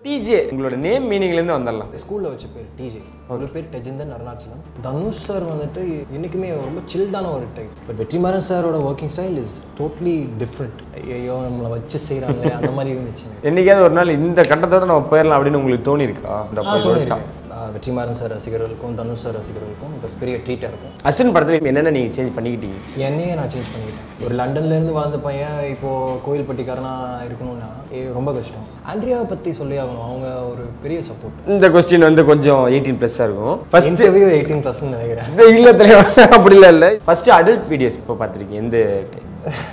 DJ உங்களோட name மீனிங்லேருந்து வந்துடலாம். ஸ்கூலில் வச்ச பேர் டிஜே. ஒரு பேர் டெஜிந்தன் அருணாச்சலம். தனுஷ் சார் வந்துட்டு என்றைக்குமே ரொம்ப சில்டான ஒரு டைப். பட் வெற்றிமாறன் சாரோட working style is totally different. ஐயோ நம்மளை வச்சு செய்கிறாங்களே அந்த மாதிரி இருந்துச்சு. என்னைக்காவது ஒரு நாள் இந்த கட்டத்தோட நம்ம போயிடலாம் அப்படின்னு உங்களுக்கு தோணியிருக்கா? வெற்றிமாறன் சார் ரசிகர்களுக்கும் தனுஷ் சார் ரசிகர்களுக்கும் ஒரு பெரிய ட்ரீட்டாக இருக்கும். அஸ்வின் படத்தில் என்னென்ன நீங்கள் சேஞ்ச் பண்ணிக்கிட்டீங்க? என்னையே நான் சேஞ்ச் பண்ணிக்கிட்டேன். ஒரு லண்டன்லேருந்து வளர்ந்த பையன் இப்போது கோயில்பட்டிக்காரனா இருக்கணும்னா ரொம்ப கஷ்டம். ஆண்ட்ரியாவை பற்றி சொல்லி ஆகணும். அவங்க ஒரு பெரிய சப்போர்ட். இந்த கொஸ்டின் வந்து கொஞ்சம் 18+ இருக்கும். ஃபர்ஸ்ட் இன்டர்வியூ 18+ நினைக்கிறேன். இல்லை தலைவா, அப்படி இல்லை. ஃபர்ஸ்ட் அடல்ட் வீடியோஸ் இப்போ பார்த்துருக்கீங்க எந்த டைம்?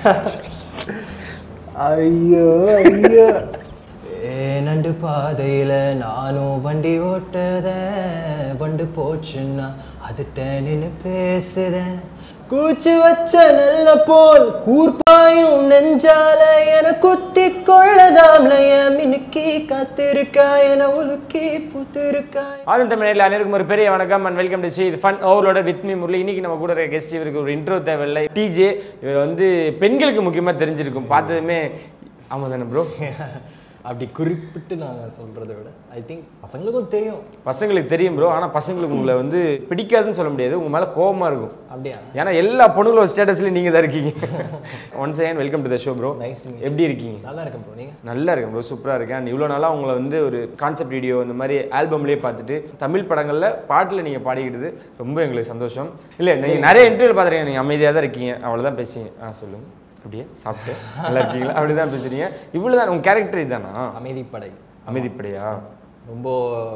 ஐயோ ஐயோ நண்டு பாதையில் நானும் வண்டி ஓட்டத வண்டு போச்சுன்னா அதுட்ட நின்று பேசுதேன். கூச்சு வச்ச நல்ல போல் கூர்பாயும் நெஞ்சால என குத்தி கொள்ளதாம்லைய மினுக்கி காத்திருக்கா என உலுக்கி பூத்திருக்காய். ஆதன் தமிழில் அனைவருக்கும் ஒரு பெரிய வணக்கம் and welcome to Sri fun overload with me Murali. இன்னைக்கு நம்ம கூட இருக்க கெஸ்ட் இவருக்கு ஒரு இன்ட்ரோ தேவையில்லை. டிஜே இவர் வந்து பெண்களுக்கு முக்கியமாக தெரிஞ்சிருக்கும். பார்த்ததுமே ஆமாம் தானே ப்ரோ? அப்படி குறிப்பிட்டு நாங்கள் சொல்கிறத விட ஐ திங்க் பசங்களுக்கும் தெரியும். பசங்களுக்கு தெரியும் ப்ரோ. ஆனால் பசங்களுக்கு உங்களை வந்து பிடிக்காதுன்னு சொல்ல முடியாது. உங்கள் மேலே கோபமாக இருக்கும். அப்படியா? ஏன்னா எல்லா பொண்ணுங்களோட ஸ்டேட்டஸ்லையும் நீங்கள் தான் இருக்கீங்க. Once again welcome to the show bro. Nice to meet. எப்படி இருக்கீங்க? நல்லா இருக்கேன் ப்ரோ. நீங்கள்? நல்லா இருக்கேன் ப்ரோ, சூப்பராக இருக்கேன். அண்ட் இவ்வளோ நாளாக உங்களை வந்து ஒரு கான்செப்ட் வீடியோ இந்த மாதிரி ஆல்பம்லேயே பார்த்துட்டு தமிழ் படங்களில் பாட்டில் நீங்கள் பாடிக்கிட்டது ரொம்ப எங்களுக்கு சந்தோஷம். இல்லை நீங்கள் நிறைய இன்டர்வியூ பார்த்துருக்கீங்க. நீங்கள் அமைதியாக தான் இருக்கீங்க, அவ்வளோதான் பேசுங்க. சொல்லுங்கள். அப்படியே சாப்பிட்டு நல்லா இருக்கீங்களா? அப்படி தான் பேசுகிறீங்க. இவ்வளோ தான் உங்கள் கேரக்டர் இதுதானா? அமைதிப்படை. அமைதிப்படையா? ரொம்ப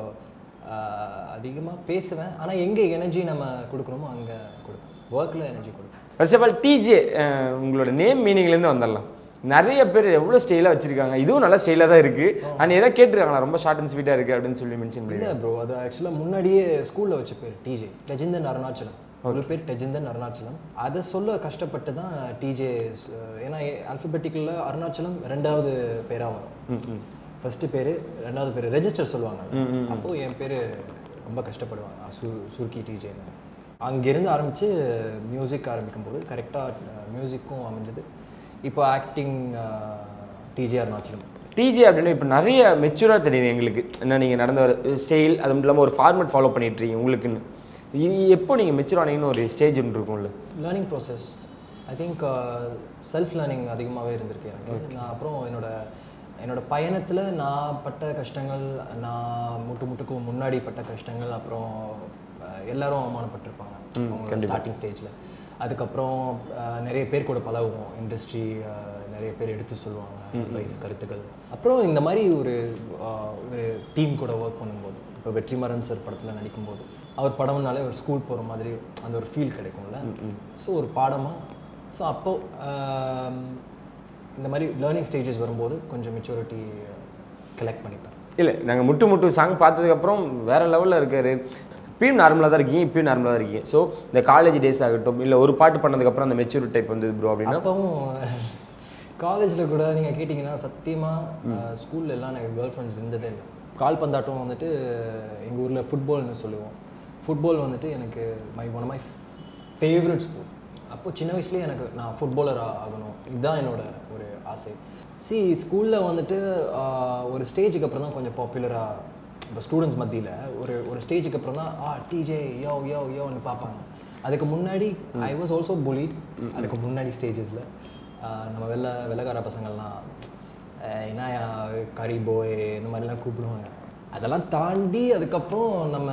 அதிகமாக பேசுவேன். ஆனால் எங்கே எனர்ஜி நம்ம கொடுக்குறோமோ அங்கே கொடுப்பேன். ஒர்க்கில் எனர்ஜி கொடுப்பேன். ஃபர்ஸ்ட் ஆஃப் ஆல் டிஜே உங்களோட நேம் மீனிங்லேருந்து வந்துடலாம். நிறைய பேர் எவ்வளோ ஸ்டைலாக வச்சுருக்காங்க. இதுவும் நல்லா ஸ்டைலாக தான் இருக்குது. ஆனால் எதாவது கேட்டுருக்காங்களா ரொம்ப ஷார்ட் அண்ட் ஸ்வீட்டாக இருக்குது அப்படின்னு சொல்லி மென்ஷன் பண்ணி? இல்லை ப்ரோ, அது ஆக்சுவலாக முன்னாடியே ஸ்கூலில் வச்ச பேர் டிஜே டெஜிந்தன் அருணாச்சலம். ஒரு பேர் டெஜிந்தன் அருணாச்சலம். அதை சொல்ல கஷ்டப்பட்டு தான் டிஜே. ஏன்னா ஆல்ஃபபெட்டிக்கலில் அருணாச்சலம் 2வது பேராக வரும். ஃபர்ஸ்ட் பேர் 2வது பேர் ரெஜிஸ்டர் சொல்லுவாங்க. அப்போது என் பேர் ரொம்ப கஷ்டப்படுவாங்க, சுருக்கி டிஜேன்னு. அங்கேருந்து ஆரம்பித்து மியூசிக் ஆரம்பிக்கும் போது கரெக்டாக மியூசிக்கும் அமைஞ்சது. இப்போ ஆக்டிங் டிஜே அருணாச்சலம். டிஜே அப்படின்னு இப்போ நிறைய மெச்சூராக தெரியுது எங்களுக்கு. என்ன நீங்கள் நடந்த ஒரு ஸ்டைல், அது மட்டும் இல்லாமல் ஒரு ஃபார்மேட் ஃபாலோ பண்ணிட்டுருக்கீங்க. உங்களுக்குன்னு எப்போ நீங்கள் மெச்சூர் ஆனீங்கன்னு ஒரு ஸ்டேஜ் ஒன்று இருக்கும்ல? Learning process. I think self learning அதிகமாகவே இருந்திருக்கு எனக்கு. நான் அப்புறம் என்னோட பயணத்தில் நான் பட்ட கஷ்டங்கள், நான் முட்டுக்கு முன்னாடி பட்ட கஷ்டங்கள், அப்புறம் எல்லாரும் அவமானப்பட்டிருப்பாங்க ஸ்டார்டிங் ஸ்டேஜில். அதுக்கப்புறம் நிறைய பேர் கூட பழகுவோம். இண்டஸ்ட்ரி நிறைய பேர் எடுத்து சொல்லுவாங்க வயசு கருத்துக்கள். அப்புறம் இந்த மாதிரி ஒரு டீம் கூட ஒர்க் பண்ணும்போது, இப்போ வெற்றிமாறன் சார் படத்தில் நடிக்கும்போது அவர் படம்னாலே ஒரு ஸ்கூல் போகிற மாதிரி அந்த ஒரு ஃபீல் கிடைக்கும்ல. ஸோ ஒரு பாடமாக. ஸோ அப்போது இந்த மாதிரி லேர்னிங் ஸ்டேஜஸ் வரும்போது கொஞ்சம் மெச்சூரிட்டி கலெக்ட் பண்ணிப்பேன். இல்லை, நாங்கள் முட்டு சாங் பார்த்ததுக்கப்புறம் வேறு லெவலில் இருக்கார். இப்பயும் நார்மலாக தான் இருக்கீங்க, இப்பயும் நார்மலாக தான் இருக்கீங்க. ஸோ இந்த காலேஜ் டேஸ் ஆகட்டும், இல்லை ஒரு பாட்டு பண்ணதுக்கப்புறம் அந்த மெச்சூரிட்டி டைப் வந்து ப்ரோ அப்படின்னா? அப்பவும் காலேஜில் கூட நீங்கள் கேட்டிங்கன்னா சத்தியமாக ஸ்கூலில் எல்லாம் எனக்கு கேர்ள் ஃப்ரெண்ட்ஸ் இருந்ததே இல்லை. கால்பந்தாட்டம் வந்துட்டு எங்கள் ஊரில் ஃபுட்பால்னு சொல்லுவோம். ஃபுட்பால் வந்துட்டு எனக்கு one of my favourite sport. அப்போது சின்ன வயசுலேயே எனக்கு நான் ஃபுட்பாலர் ஆகணும், இதுதான் என்னோட ஒரு ஆசை. ஸ்கூலில் வந்துட்டு ஒரு ஸ்டேஜுக்கு அப்புறம் தான் கொஞ்சம் பாப்புலராக இப்போ ஸ்டூடெண்ட்ஸ் மத்தியில் ஒரு ஸ்டேஜுக்கு அப்புறம் தான் டிஜே யோன்னு பார்ப்பாங்க. அதுக்கு முன்னாடி ஐ வாஸ் ஆல்சோ புலிட். அதுக்கு முன்னாடி ஸ்டேஜஸில் நம்ம வெள்ளைக்கார பசங்கள்லாம் என்ன கரி போய் இந்த மாதிரிலாம் கூப்பிடுவாங்க. அதெல்லாம் தாண்டி அதுக்கப்புறம் நம்ம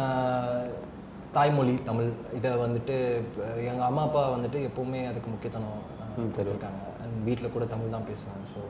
தாய்மொழி தமிழ் இதை வந்துட்டு எங்கள் அம்மா அப்பா வந்துட்டு எப்போவுமே அதுக்கு முக்கியத்துவம் கொடுத்துருக்காங்க. அண்ட் வீட்டில் கூட தமிழ் தான் பேசுவேன். ஸோ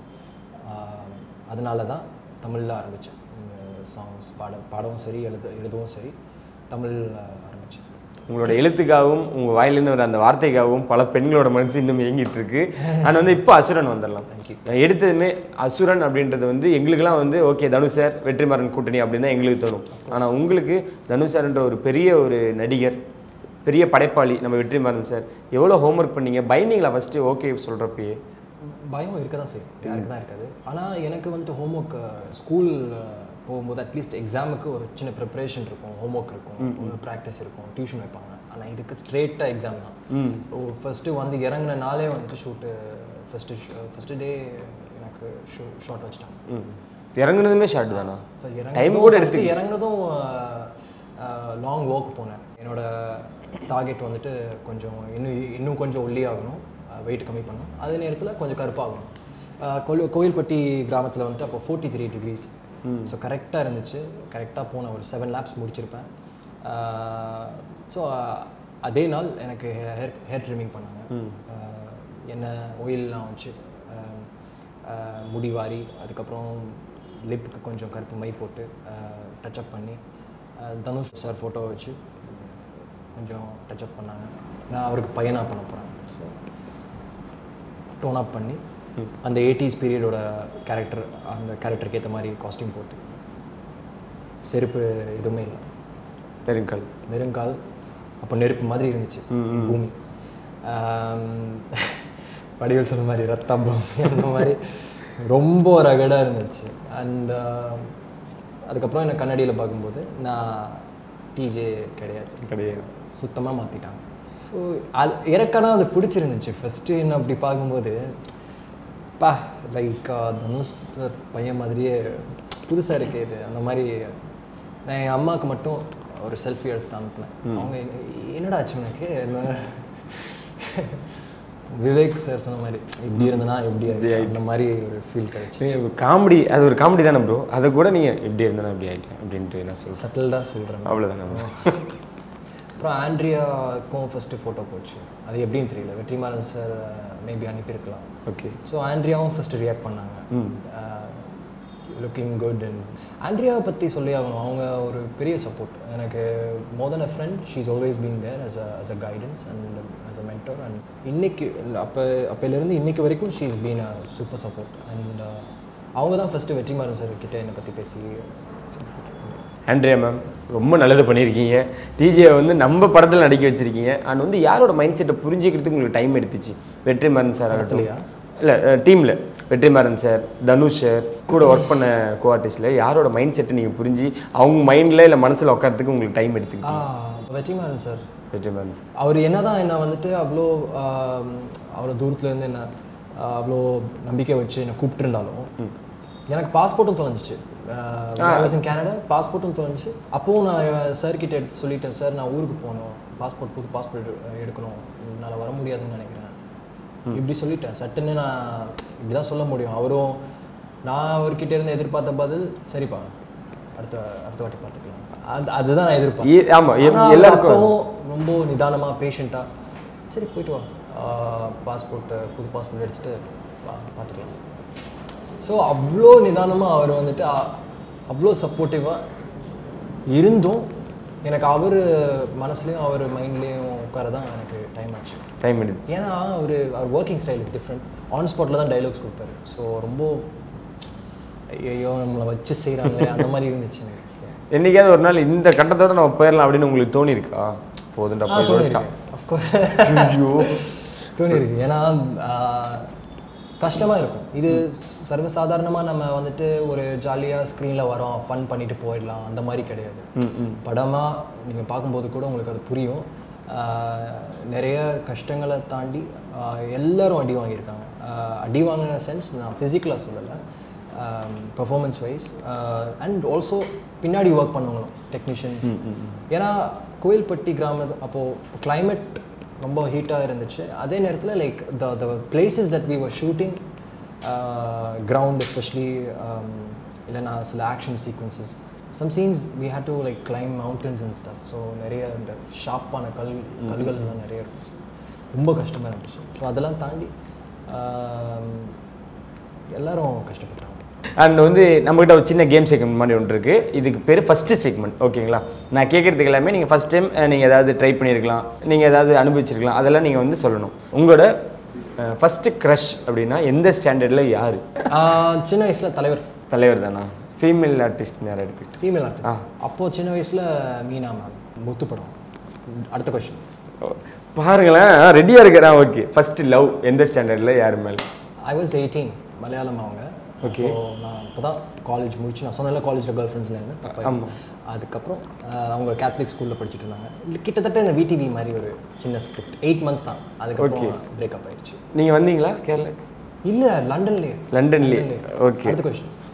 அதனால தான் தமிழில் ஆரம்பித்தேன். சாங்ஸ் பாடவும் சரி, எழுதவும் சரி, தமிழ் ஆரம்பித்தேன். உங்களோட எழுத்துக்காகவும் உங்கள் வாயிலேருந்து வர அந்த வார்த்தைக்காகவும் பல பெண்களோட மனசு இன்னும் இயங்கிட்டு இருக்கு. ஆனால் வந்து இப்போ அசுரன் வந்துடலாம். தேங்க்யூ. எடுத்ததுமே அசுரன் அப்படின்றது வந்து எங்களுக்குலாம் வந்து ஓகே தனுஷ் சார் வெற்றிமாறன் கூட்டணி அப்படின்னு தான் எங்களுக்கு தோணும். ஆனால் உங்களுக்கு தனுஷ் சார்ன்ற ஒரு பெரிய ஒரு நடிகர், பெரிய படைப்பாளி நம்ம வெற்றிமாறன் சார். எவ்வளோ ஹோம்ஒர்க் பண்ணீங்க? பயந்தீங்களா ஃபஸ்ட்டு ஓகே சொல்கிறப்பயே? பயம் இருக்க தான் செய்யும், யாருக்கு தான் இருக்காது. ஆனால் எனக்கு வந்துட்டு ஹோம்ஒர்க் ஸ்கூல் போகும்போது அட்லீஸ்ட் எக்ஸாமுக்கு ஒரு சின்ன ப்ரிப்பரேஷன் இருக்கும், ஹோம்ஒர்க் இருக்கும், ஒரு ப்ராக்டிஸ் இருக்கும், டியூஷன் வைப்பாங்க. ஆனால் இதுக்கு ஸ்ட்ரெயிட்டாக எக்ஸாம் தான். ஃபஸ்ட்டு வந்து இறங்கின நாளே வந்துட்டு ஷூட்டு ஃபஸ்ட்டு டே எனக்கு ஷார்ட் வச்சுட்டாங்க. இறங்குனதுமே ஷார்ட் தானா? டைம் கூட எடுத்து இறங்குனதும் லாங் வாக் போனேன். என்னோட டார்கெட் வந்துட்டு கொஞ்சம் இன்னும் கொஞ்சம் ஒல்லியாகணும், வெயிட் கம்மி பண்ணணும், அதே நேரத்தில் கொஞ்சம் கருப்பாகணும். கோயில்பட்டி கிராமத்தில் வந்துட்டு அப்போ 43 degrees. ஸோ கரெக்டாக இருந்துச்சு. கரெக்டாக போன ஒரு 7 laps முடிச்சிருப்பேன். ஸோ அதே நாள் எனக்கு ஹேர் ட்ரிம்மிங் பண்ணாங்க. என்ன ஆயிலெலாம் வச்சு முடி வாரி, அதுக்கப்புறம் லிப்புக்கு கொஞ்சம் கருப்பு மை போட்டு டச்சப் பண்ணி, தனுஷ் சார் ஃபோட்டோ வச்சு கொஞ்சம் டச்சப் பண்ணாங்க. நான் அவருக்கு பையனாக பண்ண போகிறேன். ஸோ டோன் அப் பண்ணி அந்த 80s பீரியடோட கேரக்டர், அந்த கேரக்டருக்கு ஏற்ற மாதிரி காஸ்டியூம் போட்டு, செருப்பு எதுவுமே இல்லை, வெறுங்கால். அப்போ நெருப்பு மாதிரி இருந்துச்சு பூமி. வடிவேல் சொன்ன மாதிரி ரத்தம் அந்த மாதிரி ரொம்ப ரகடாக இருந்துச்சு. அண்ட் அதுக்கப்புறம் என்னை கண்ணாடியில் பார்க்கும்போது நான் டிஜே கிடையாது, சுத்தமாக மாற்றிட்டாங்க. ஸோ அது எனக்கான அது பிடிச்சிருந்துச்சு. ஃபஸ்ட்டு என்ன அப்படி பார்க்கும்போது லைக் தனுஷ் பையன் மாதிரியே புதுசாக இருக்குது இது, அந்த மாதிரி. நான் என் அம்மாவுக்கு மட்டும் ஒரு செல்ஃபி எடுத்து அனுப்பினேன். அவங்க என்னடா ஆச்சு எனக்கு, விவேக் சார் சொன்ன மாதிரி இப்படி இருந்தனா எப்படி அந்த மாதிரி ஒரு ஃபீல் கிடைச்சி. காமெடி, அது ஒரு காமெடி தானே ப்ரோ. அதை கூட நீங்கள் எப்படி இருந்தனா இப்படி ஆகிட்டேன் அப்படின்ட்டு நான் சொல்கிறேன், சட்டில்டாக சொல்கிறேன், அவ்வளோதானே. அப்புறம் ஆண்ட்ரியாவுக்கும் ஃபஸ்ட்டு ஃபோட்டோ போச்சு. அது எப்படின்னு தெரியல, வெற்றிமாறன் சார் மேபி அனுப்பியிருக்கலாம். ஓகே. ஸோ ஆண்ட்ரியாவும் ஃபஸ்ட்டு ரியாக்ட் பண்ணாங்க, லுக்கிங் குட். அண்ட் ஆண்ட்ரியாவை பற்றி சொல்லி ஆகணும், அவங்க ஒரு பெரிய சப்போர்ட் எனக்கு. More than a friend, she is always been there as a guidance and as a mentor. And இன்னைக்கு அப்போலேருந்து இன்னைக்கு வரைக்கும் she is been a super support. And அவங்க தான் ஃபஸ்ட்டு வெற்றிமாறன் சார் கிட்டே என்னை பற்றி பேசி. ஆண்ட்ரியா மேம் ரொம்ப நல்லது பண்ணியிருக்கீங்க. டிஜேவை வந்து நம்ம படத்தில் நடிக்க வச்சுருக்கீங்க. அண்ட் வந்து யாரோட மைண்ட் செட்டை புரிஞ்சிக்கிறதுக்கு உங்களுக்கு டைம் எடுத்துச்சு? வெற்றிமாறன் சார் ஆகட்டும், இல்லை டீமில் வெற்றிமாறன் சார், தனுஷ் சார் கூட ஒர்க் பண்ண கோ ஆர்டிஸ்டில் யாரோட மைண்ட் செட்டை நீங்கள் புரிஞ்சு அவங்க மைண்டில் இல்லை மனசில் உட்காரத்துக்கு உங்களுக்கு டைம் எடுத்துக்கிட்டீங்க? வெற்றிமாறன் சார். வெற்றிமாறன் சார் அவர் என்ன தான் என்ன வந்துட்டு அவ்வளோ தூரத்துலேருந்து என்ன அவ்வளோ நம்பிக்கை வச்சு என்னை கூப்பிட்டுருந்தாலும் எனக்கு பாஸ்போர்ட்டும் தொலைஞ்சிச்சு. கேனடா பாஸ்போர்ட்டும் தொலைஞ்சிச்சு. அப்போவும் நான் சார்கிட்ட எடுத்து சொல்லிட்டேன், சார் நான் ஊருக்கு போகணும், புது பாஸ்போர்ட் எடுக்கணும், என்னால் வர முடியாதுன்னு நினைக்கிறேன் இப்படி சொல்லிட்டேன். சட்டுன்னு நான் இப்படி தான் சொல்ல முடியும். அவரும் நான் அவர்கிட்ட இருந்து எதிர்பார்த்த பதில், சரிப்பா அடுத்த வாட்டி பார்த்துக்கலாம், அதுதான் நான் எதிர்பார்த்தேன். ஆமாம், எல்லாருக்கும் ரொம்ப நிதானமாக பேஷண்ட்டாக சரி போயிட்டு வா, புது பாஸ்போர்ட் எடுத்துகிட்டு பார்த்துக்கலாம். ஸோ அவ்வளோ நிதானமாக அவர் வந்துட்டு அவ்வளோ சப்போர்ட்டிவாக இருந்தும் எனக்கு அவர் மனசுலேயும் அவர் மைண்ட்லேயும் உட்கார தான் எனக்கு டைம் எடுத்து. ஏன்னா அவர் working style is different. On ஸ்பாட்டில் தான் டைலாக்ஸ் கொடுப்பாரு. ஸோ ரொம்ப ஐயோ நம்மளை வச்சு செய்கிறாங்களே அந்த மாதிரி இருந்துச்சு எனக்கு. என்னைக்காவது ஒரு நாள் இந்த கட்டத்தோட நம்ம போயிடலாம் அப்படின்னு உங்களுக்கு தோணியிருக்கா? போதுண்டா அஃப்கோர்ஸ் தோணியிருக்கு. ஏன்னா கஷ்டமாக இருக்கும். இது சர்வசாதாரணமாக நம்ம வந்துட்டு ஒரு ஜாலியாக ஸ்க்ரீனில் வரோம், ஃபன் பண்ணிட்டு போயிடலாம், அந்த மாதிரி கிடையாது. படமாக நீங்கள் பார்க்கும்போது கூட உங்களுக்கு அது புரியும். நிறைய கஷ்டங்களை தாண்டி எல்லோரும் அடி வாங்கியிருக்காங்க. அடி வாங்கின சென்ஸ் நான் ஃபிசிக்கலாக சொல்லலை, பர்ஃபார்மன்ஸ் வைஸ் அண்ட் ஆல்சோ பின்னாடி ஒர்க் பண்ணவங்களும் டெக்னீஷியன்ஸ். ஏன்னா கோயில்பட்டி கிராமம் அப்போது கிளைமேட் ரொம்ப ஹீட்டாக இருந்துச்சு. அதே நேரத்தில் like the places that we were shooting, ground especially, இல்லைனா சில action sequences, some scenes we had to like climb mountains and stuff. So நிறைய இந்த ஷார்ப்பான கல்கள்லாம் நிறைய இருக்கும். ஸோ ரொம்ப கஷ்டமாக இருந்துச்சு. ஸோ அதெல்லாம் தாண்டி எல்லோரும் கஷ்டப்பட்டாங்க. அண்ட் வந்து நம்மகிட்ட ஒரு சின்ன கேம் செக்மெண்ட் மாதிரி ஒன்று இருக்குது. இதுக்கு பேர் ஃபஸ்ட்டு செக்மெண்ட். ஓகேங்களா? நான் கேட்குறதுக்கு எல்லாமே நீங்கள் ஃபஸ்ட் டைம் நீங்கள் ஏதாவது ட்ரை பண்ணியிருக்கலாம், நீங்கள் ஏதாவது அனுபவிச்சிருக்கலாம், அதெல்லாம் நீங்கள் வந்து சொல்லணும். உங்களோட ஃபஸ்ட்டு க்ரஷ் அப்படின்னா எந்த ஸ்டாண்டர்டில் யார்? சின்ன வயசில் தலைவர் தானா? ஃபீமேல் ஆர்டிஸ்ட் யாரை எடுத்துக்கிட்டு? ஃபீமேல் ஆர்டிஸ்ட் அப்போது சின்ன வயசில் மீனா மேம், முத்து படம். அடுத்த கொஸ்டின் பாருங்களேன், ரெடியாக இருக்கிறேன். ஓகே, ஃபஸ்ட்டு லவ் எந்த ஸ்டாண்டர்டில் யார் மேலே? ஐ வாஸ் 18, மலையாளம் அவங்க. ஓகே. நான் இப்போ தான் காலேஜ் முடிச்சு, நான் சொன்னால காலேஜில் கேர்ள் ஃப்ரெண்ட்ஸில் இருந்தேன். அதுக்கப்புறம் அவங்க கேத்தலிக் ஸ்கூலில் படிச்சுட்டு இருந்தாங்க. கிட்டத்தட்ட இந்த விடிவி மாதிரி ஒரு சின்ன ஸ்கிரிப்ட். 8 months தான். அதுக்கப்புறம் பிரேக்கப் ஆயிடுச்சு. நீங்கள் வந்தீங்களா கேரளாக்கு? இல்லை, லண்டன்லேயே. ஓகே. அடுத்த question.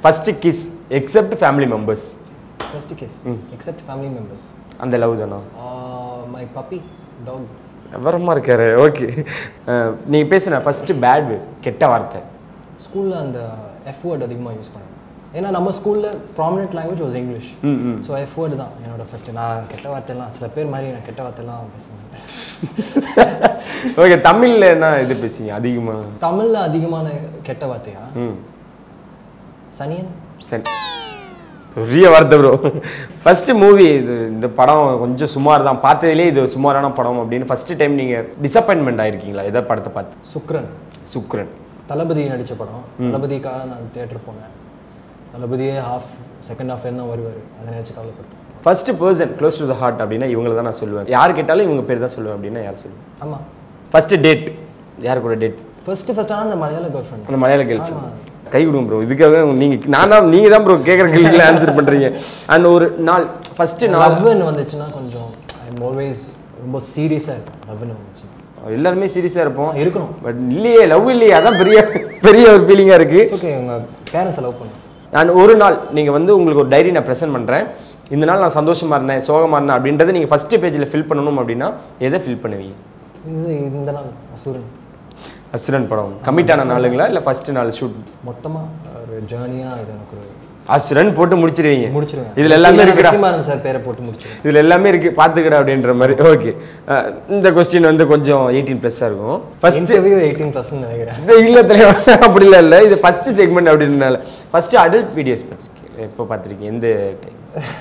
First kiss except family members. First kiss except family members. அந்த லவ் தானா? My puppy dog. விவரமா இருக்காரு. ஓகே, நீங்கள் பேசுன ஃபர்ஸ்ட் பேட் கெட்ட வார்த்தை. ஸ்கூலில் அந்த எஃப் வேர்ட் அதிகமாக யூஸ் பண்ணுவேன். ஏன்னா நம்ம ஸ்கூலில் prominent language was English. So F word தான் என்னோட ஃபஸ்ட்டு. நான் கெட்ட வார்த்தைலாம் சில பேர் மாதிரி நான் கெட்ட வார்த்தைலாம் பேச மாட்டேன். ஓகே, தமிழில் என்ன இது பேசுங்க அதிகமாக? தமிழில் அதிகமான கெட்ட வார்த்தையா? சனியன். சரி, பெரிய வார்த்தை ப்ரோ. ஃபஸ்ட்டு மூவி இது, இந்த படம் கொஞ்சம் சுமார் தான், பார்த்ததுலேயே இது சுமாரான படம் அப்படின்னு ஃபஸ்ட்டு டைம் நீங்கள் டிசப்பாயின்மெண்ட் ஆயிருக்கீங்களா எதை படத்தை பார்த்து? சுக்ரன். சுக்ரன் தளபதி நடித்த படம். தளபதிக்காக நான் தியேட்டர் போனேன். தளபதியே செகண்ட் ஹாஃப்லேருந்து தான் வருவார். அதை நினச்சி கவலைப்பட்டேன். First person close to the heart அப்படின்னா இவங்களை தான் நான் சொல்லுவேன். யார் கேட்டாலும் இவங்க பேர் தான் சொல்லுவேன் அப்படின்னா யார் சொல்லுவேன்? ஆமாம். ஃபஸ்ட்டு டேட் யார் கூட டேட்? ஃபஸ்ட்டான அந்த மலையாள கேர்ள் ஃப்ரெண்ட். அந்த மலையாள கேர்ள் ஃப்ரெண்ட். கை கொடுங்க ப்ரோ. இதுக்காக நீங்கள் தான் ப்ரோ கேட்குற கேள்விகளை ஆன்சர் பண்ணுறீங்க. அண்ட் ஒரு நாள் ஃபஸ்ட்டு நாள் லவ்னு வந்துச்சுன்னா கொஞ்சம் ஐம் ஆல்வேஸ் ரொம்ப சீரியஸாக இருக்கும். லவ்னு வந்துச்சு எல்லாருமே சீரியஸாக இருப்போம், இருக்கணும். பட் இல்லையே, லவ் இல்லையே, அதான் பெரிய பெரிய ஒரு ஃபீலிங்காக இருக்குது. ஓகே, உங்கள் பேரண்ட்ஸை லவ் பண்ணுங்க. நான் ஒரு நாள் நீங்கள் வந்து உங்களுக்கு ஒரு டைரி நான் ப்ரெசென்ட் பண்ணுறேன். இந்த நாள் நான் சந்தோஷமாக இருந்தேன், சோகமாக இருந்தேன் அப்படின்றத நீங்கள் ஃபஸ்ட்டு பேஜில் ஃபில் பண்ணணும் அப்படின்னா எதை ஃபில் பண்ணுவீங்க? இந்த நாள் அசுரன். அசுரன் படம் கமிட்டான நாளுங்களா இல்லை ஃபஸ்ட்டு நாள் ஷூட்? மொத்தமாக ஒரு ஜேர்னியாக இது எனக்கு ஒரு அசுரன் போட்டு முடிச்சிருவீங்க. முடிச்சிருவேன். இதில் எல்லாமே இருக்குடா. வெற்றிமாறன் சார் பேரை போட்டு முடிச்சிருவேன். இதில் எல்லாமே இருக்குது, பார்த்துக்கடா அப்படின்ற மாதிரி. ஓகே, இந்த கொஸ்டின் வந்து கொஞ்சம் 18+ இருக்கும். ஃபர்ஸ்ட் இன்டர்வியூ 18+ நினைக்கிறேன். இல்லை தலைவர், அப்படிலாம் இல்லை. இது ஃபஸ்ட்டு செக்மெண்ட் அப்படின்றனால. ஃபஸ்ட்டு அடல்ட் வீடியோஸ் பார்த்துருக்கேன். எப்போ பார்த்துருக்கீங்க? எந்த டைம்?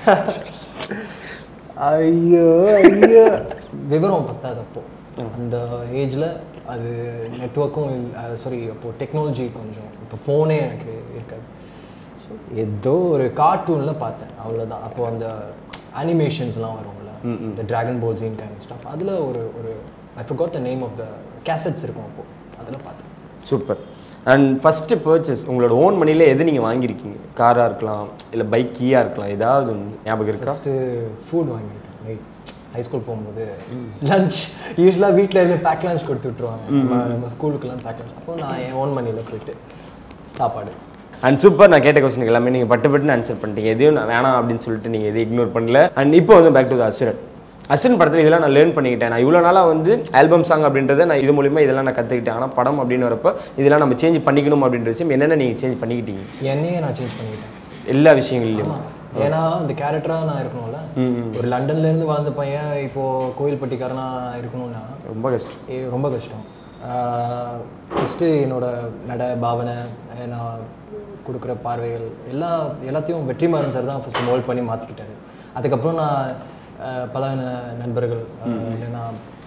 ஐயோ ஐயோ, விவரம் பத்தாது அப்போ. அந்த ஏஜில் அது நெட்ஒர்க்கும் சாரி, அப்போது டெக்னாலஜி கொஞ்சம், இப்போ ஃபோனே எனக்கு இருக்காது. ஸோ ஏதோ ஒரு கார்ட்டூனில் பார்த்தேன், அவ்வளோதான். அப்போது அந்த அனிமேஷன்ஸ்லாம் வரும்ல, இந்த dragon ball Z kind stuff, அதில் ஒரு I forgot the name of the cassettes இருக்கும், அப்போது அதில் பார்த்தேன். சூப்பர். அண்ட் ஃபஸ்ட்டு பர்ச்சேஸ் உங்களோட ஓன் மணியில் எது நீங்கள் வாங்கியிருக்கீங்க? காராக இருக்கலாம், இல்லை பைக் கீயாக இருக்கலாம், ஏதாவது ஒன்று ஞாபகம் இருக்கா? ஃபஸ்ட்டு ஃபுட் வாங்கியிருக்கேன். ரைட், ஹைஸ்கூல் போகும்போது லஞ்ச் யூஸ்வலாக வீட்டில் இருந்து பேக் லஞ்ச் கொடுத்து விட்ருவாங்க. நம்ம ஸ்கூலுக்குலாம் பேக் லஞ்ச். அப்போது நான் என் ஓன் மணியில் போயிட்டு சாப்பாடு. And super. நான் கேட்ட கொஸ்டின் எல்லாமே நீங்கள் பட்டுன்னு ஆன்சர் பண்ணிட்டீங்க. எதையும் நான் வேணாம் அப்படின்னு சொல்லிட்டு நீங்கள் எதையும் இக்னோர் பண்ணல. அண்ட் இப்போ வந்து பேக் டு த அசுரன். அசுரன் படத்தில் இதெல்லாம் நான் லேர்ன் பண்ணிக்கிட்டேன். நான் இவ்வளோ நாளாக வந்து ஆல்பம் சாங் அப்படின்றத நான் இது மூலிமா இதெல்லாம் நான் கற்றுக்கிட்டேன். ஆனால் படம் அப்படின்னு வரப்போ இதெல்லாம் நம்ம சேஞ்ச் பண்ணிக்கணும் அப்படின்ற விஷயம் என்னென்ன நீங்கள் சேஞ்ச் பண்ணிக்கிட்டீங்க? என்னையே நான் சேஞ்ச் பண்ணிக்கிட்டேன் எல்லா விஷயங்கள்லையும். ஏன்னா அந்த கேரக்டராக நான் இருக்கணும்ல. ஒரு லண்டன்லேருந்து வளர்ந்த பையன் இப்போது கோயில்பட்டிக்காரனா இருக்கணும்னா ரொம்ப கஷ்டம். ரொம்ப கஷ்டம். ஃபஸ்ட்டு என்னோட நட பாவனை, நான் கொடுக்குற பார்வைகள் எல்லாத்தையும் வெற்றிமாறன் சார் தான் ஃபஸ்ட்டு மோல்ட் பண்ணி மாற்றிக்கிட்டாரு. அதுக்கப்புறம் நான் பல நண்பர்கள் இல்லைன்னா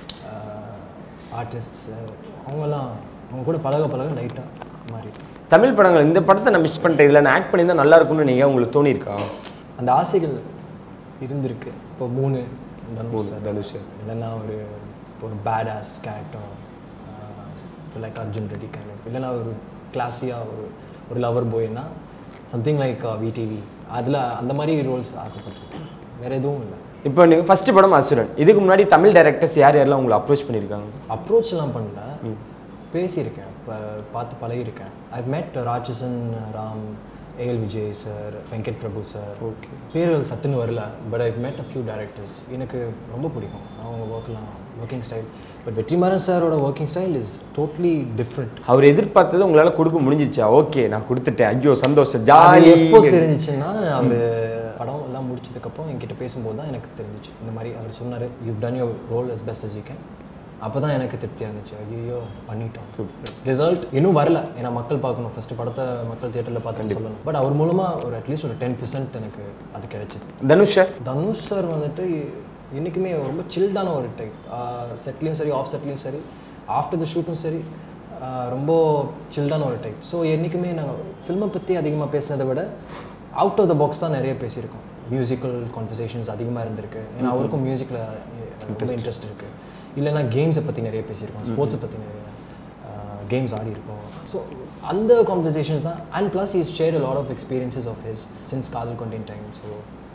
ஆர்டிஸ்ட்ஸ் அவங்க கூட பழக லைட்டாக மாறி. தமிழ் படங்கள் இந்த படத்தை நான் மிஸ் பண்ணிட்டேன், இதில் நான் ஆக்ட் பண்ணி தான் நல்லா இருக்கும்னு நீங்கள் உங்களுக்கு தோணியிருக்கா? அந்த ஆசைகள் இருந்திருக்கு. இப்போ 3 தனுஷ் இல்லைன்னா ஒரு பேட் ஆஸ் கேரக்டர், இப்போ like Arjun Reddy kind of, இல்லைன்னா ஒரு கிளாஸியாக ஒரு லவர் பாய்னா சம்திங் லைக் விடிவி, அதில் அந்த மாதிரி ரோல்ஸ் ஆசைப்பட்டிருக்கேன். வேறு எதுவும் இல்லை. இப்போ நீங்கள் ஃபஸ்ட்டு படம் அசுரன், இதுக்கு முன்னாடி தமிழ் டைரக்டர்ஸ் யாரெல்லாம் உங்களை அப்ரோச் பண்ணியிருக்காங்க? அப்ரோச்லாம் பண்ணல, பேசியிருக்கேன், இப்போ பார்த்து பழகியிருக்கேன். I've met Ratsasan Ram, A L Vijay sir, Venkat Prabhu sir. Okay, பேர்கள் சட்டுன்னு வரல, பட் ஐவ் மெட் அ ஃபியூ டைரக்டர்ஸ். எனக்கு ரொம்ப பிடிக்கும் அவங்க ஒர்க்கிங் ஸ்டைல். பட் வெற்றிமாறன் சாரோட working style is totally different. அவர் எதிர்பார்த்தது உங்களால் கொடுக்க முடிஞ்சிச்சா? ஓகே, நான் கொடுத்துட்டேன், ஐயோ சந்தோஷம், ஜாலி. எப்போ தெரிஞ்சிச்சுன்னா அவர் படம் எல்லாம் முடிச்சதுக்கப்புறம் என்கிட்ட பேசும்போது தான் எனக்கு தெரிஞ்சிச்சு. இந்த மாதிரி அவர் சொன்னார், you've done your role as best as you can. அப்போ தான் எனக்கு திருப்தியாக இருந்துச்சு. ஐயோ பண்ணிட்டோம். சூப்பர். ரிசல்ட் இன்னும் வரல, ஏன்னா மக்கள் பார்க்கணும். ஃபஸ்ட்டு படத்தை மக்கள் தியேட்டரில் பார்த்து சொல்லணும். பட் அவர் மூலமாக ஒரு அட்லீஸ்ட் ஒரு 10% எனக்கு அது கிடைச்சிது. தனுஷ் சார் வந்துட்டு என்றைக்குமே ரொம்ப சில்டான ஒரு டைப். செட்லேயும் சரி, ஆஃப் செட்லேயும் சரி, ஆஃப்டர் த ஷூட்டும் சரி, ரொம்ப சில்டான ஒரு டைப். ஸோ என்றைக்குமே நாங்கள் ஃபில்மை பற்றி அதிகமாக பேசினதை விட அவுட் ஆஃப் த பாக்ஸ் தான் நிறைய பேசியிருக்கோம். மியூசிக்கல் கான்வர்சேஷன்ஸ் அதிகமாக இருந்திருக்கு, ஏன்னா அவருக்கும் மியூசிக்கில் ரொம்ப இன்ட்ரெஸ்ட் இருக்குது. இல்லைனா கேம்ஸை பற்றி நிறைய பேசியிருக்கோம், ஸ்போர்ட்ஸை பற்றி நிறைய கேம்ஸ் ஆடி இருக்கோம். ஸோ அந்த கான்வர்சேஷன்ஸ் தான். And plus is share a lot of experiences of his since காதல் கொண்டேன் டைம். ஸோ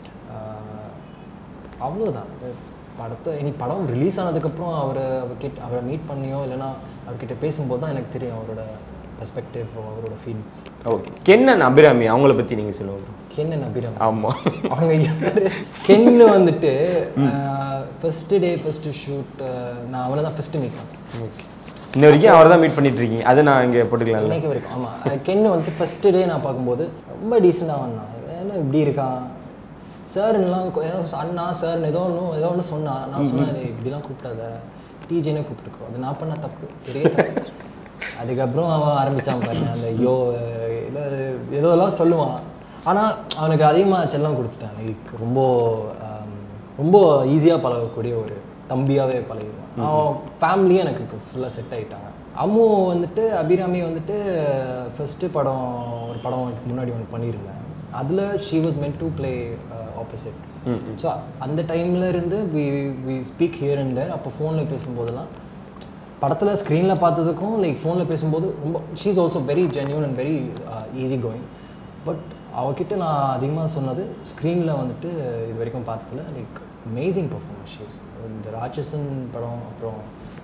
அவ்வளோதான். படத்தை படம் ரிலீஸ் ஆனதுக்கப்புறம் அவரை மீட் பண்ணியோ இல்லைனா அவர்கிட்ட பேசும்போது தான் எனக்கு தெரியும் அவரோட பெர்ஸ்பெக்டிவ் அவரோட ஃபீல்ஸ். ஓகே. கென்னன் அபிராமி அவங்கள பற்றி நீங்கள் சொல்லுவாங்க. கென்னன் அபிராமி, ஆமாம், அவங்க யார்? கென்னு வந்துட்டு ஃபஸ்ட்டு டே ஃபஸ்ட்டு ஷூட் நான் அவனை தான் ஃபஸ்ட்டு மீட் பண்ணேன். ஓகே. இன்ன வரைக்கும் அவரை தான் மீட் பண்ணிட்டு இருக்கீங்க, அதை நான் இங்கே போட்டுக்கலாம் இன்னைக்கு வரைக்கும். ஆமாம், கென்னு வந்துட்டு ஃபஸ்ட்டு டே நான் பார்க்கும்போது ரொம்ப டீசெண்டாக வந்தான். ஏன்னா இப்படி இருக்கான் சார்லாம், ஏதோ அண்ணா சார்னு ஏதோ ஒன்று சொன்னான். நான் சொன்னேன் இப்படிலாம் கூப்பிடாத, டிஜேனே கூப்பிட்டுக்கோ, அது நான் பண்ண தப்பு பெரிய தப்பு. அதுக்கப்புறம் அவன் ஆரம்பித்தான் பாருங்க அந்த ஐயோ இல்லை ஏதோலாம் சொல்லுவான். ஆனால் அவனுக்கு அதிகமாக செல்லம் கொடுத்துட்டான். லைக் ரொம்ப ஈஸியாக பழகக்கூடிய ஒரு தம்பியாகவே பழகிடுவான். அவன் ஃபேமிலியும் எனக்கு ஃபுல்லாக செட் ஆகிட்டாங்க. அம்மு வந்துட்டு அபிராமி வந்துட்டு ஃபஸ்ட்டு ஒரு படம் இதுக்கு முன்னாடி ஒன்று பண்ணியிருந்தேன். அதில் she was meant to play opposite. So அந்த டைமில் இருந்து we speak here and there. அப்போ ஃபோனில் பேசும்போதெல்லாம் படத்தில் ஸ்க்ரீனில் பார்த்ததுக்கும் லைக் ஃபோனில் பேசும்போது ரொம்ப she is also very genuine and very easy going. But அவகிட்ட நான் அதிகமாக சொன்னது ஸ்க்ரீனில் வந்துட்டு இது வரைக்கும் பார்த்ததில்ல லைக் அமேசிங் பர்ஃபார்மன்ஸ். ஷீஸ் இந்த ராட்சசன் படம் அப்புறம்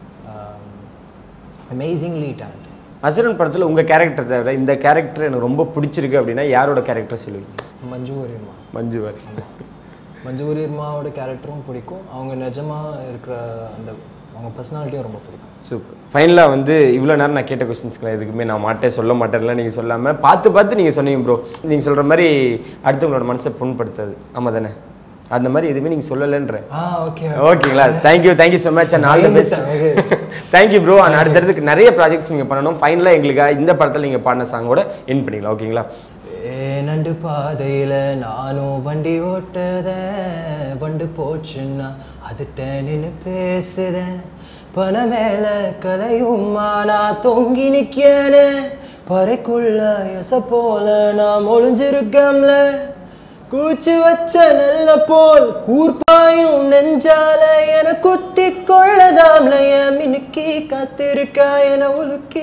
அமேசிங்லி டேலண்ட். அசுரன் படத்தில் உங்கள் கேரக்டர் தவிர இந்த கேரக்டர் எனக்கு ரொம்ப பிடிச்சிருக்கு அப்படின்னா யாரோட கேரக்டர் சொல்லுவீங்க? மஞ்சு வாரியம்மா. மஞ்சு வாரியம்மாவோட கேரக்டரும் பிடிக்கும். அவங்க நிஜமாக இருக்கிற அந்த அவங்க பர்சனாலிட்டியும் ரொம்ப பிடிக்கும். சூப்பர். ஃபைனலாக வந்து இவ்வளோ நேரம் நான் கேட்ட கொஸ்டின்ஸ்க்குலாம் எதுக்குமே நான் மாட்டேன் சொல்ல மாட்டேன்லாம் நீங்கள் சொல்லாமல் பார்த்து நீங்கள் சொன்னீங்க ப்ரோ. நீங்கள் சொல்கிற மாதிரி அடுத்தவங்களோட மனசை புண்படுத்தாது. ஆமாம் தானே? அந்த மாதிரி எதுவுமே நீங்கள் சொல்லலைன்ற. ஓகேங்களா? Thank you so much and all the best. Thank you bro. And அடுத்தடுத்துக்கு நிறைய ப்ராஜெக்ட்ஸ் நீங்கள் பண்ணணும். ஃபைனலாக எங்களுக்காக இந்த படத்தில் நீங்கள் பாடின சாங்கோட என் பண்ணிக்கலாம். ஓகேங்களா? நண்டு பாதையில் நானும் வண்டி ஓட்டத வண்டு போச்சுன்னா அதுட்ட நின்று பேசுதேன். பண மேல கலையுமா நான் தொங்கி நிற்கன பறைக்குள்ள எச போல நான் ஒளிஞ்சிருக்கம்ல கூச்சு வச்ச நல்ல போல் கூர்பாயும் நெஞ்சால என குத்தி கொள்ளதாம்ல என் மினுக்கி காத்திருக்கா என உலுக்கி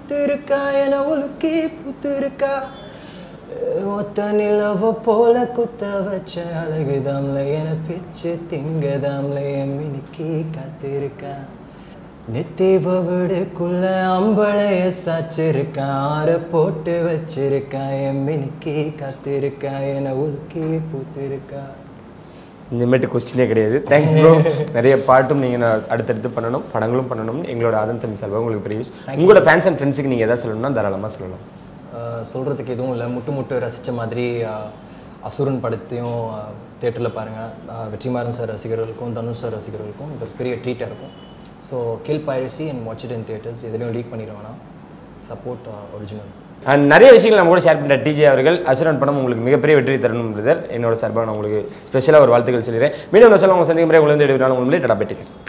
பூத்திருக்கா ஒத்த நிலவ போல குத்த வச்ச அழகுதாம்ல என பிச்சு திங்கதாம்ல என் மினுக்கி காத்திருக்கா நெத்தீவ வீடுக்குள்ள அம்பளைய சாச்சிருக்கான் ஆற போட்டு வச்சிருக்கான் என் மினுக்கி காத்திருக்கா என உலுக்கி பூத்திருக்கா. இந்தமாரி கொஸ்டினே கிடையாது. Thanks bro. நிறைய பாட்டும் நீங்கள் அடுத்தடுத்து பண்ணணும், படங்களும் பண்ணணும்னு எங்களோட ஆதன் தமிழ் சார்பாக உங்களுக்கு பெரிய விஷயம். உங்களோட ஃபேன்ஸ் அண்ட் ஃப்ரெண்ட்ஸுக்கு நீங்கள் எதாவது சொல்லணும்னா தாராளமாக சொல்லலாம். சொல்கிறதுக்கு எதுவும் இல்லை. முட்டு ரசித்த மாதிரி அசுரன் படத்தையும் தேட்டரில் பாருங்கள். வெற்றிமாறன் சார் ரசிகர்களுக்கும் தனுஷ் சார் ரசிகர்களுக்கும் இது பெரிய ட்ரீட்டாக இருக்கும். So kill piracy and watch it in theatres. எதுலையும் லீக் பண்ணிடுவேன்னா சப்போர்ட் ஒரிஜினல். அண்ட் நிறைய விஷயங்கள் நம்ம கூட ஷேர் பண்ணுற டிஜே அவர்கள். அசுரன் படம் உங்களுக்கு மிகப்பெரிய வெற்றி தரணும் பிரதர். என்னோட சார்பாக நான் உங்களுக்கு ஸ்பெஷலாக ஒரு வாழ்த்துக்கள் சொல்லிடுறேன். மீண்டும் சொல்ல உங்கள் சந்திக்கும் முறை உங்களை எடுக்கிறாங்க. உங்களை டடா பெட்டிக்கிறேன்.